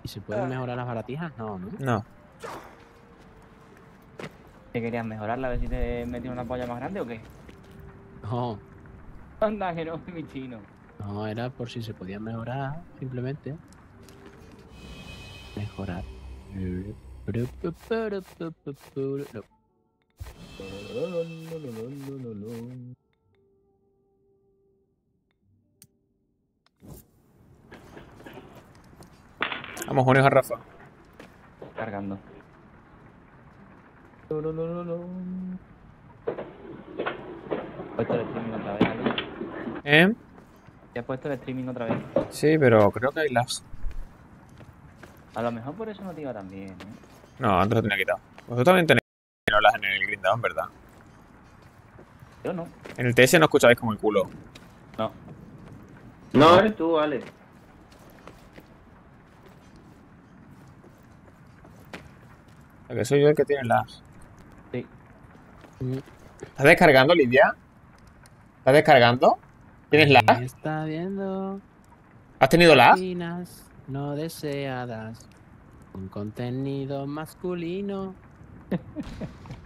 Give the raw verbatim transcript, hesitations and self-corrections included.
¿Y se pueden mejorar las baratijas? No, ¿no? No. ¿Te querías mejorarla? A ver si te metí una polla más grande o qué. No, Anda, que no, mi chino. no, era por si se podían mejorar, simplemente. Mejorar. No. Vamos, unir a Rafa. Cargando. Puesto el streaming otra vez, ¿vale? ¿Eh? Ya he puesto el streaming otra vez. Sí, pero creo que hay las... A lo mejor por eso no te iba tan bien, ¿eh? No, antes lo tenía quitado. Vosotros también tenéis las en el Grindown, ¿verdad? Yo no. En el T S no escuchabais como el culo. No. No, eres tú, Ale. O sea, que soy yo el que tiene las... Sí. ¿Estás descargando, Lidia? ¿Estás descargando? ¿Tienes ¿Quién lag? está viendo ¿Has tenido lag? páginas no deseadas con contenido masculino?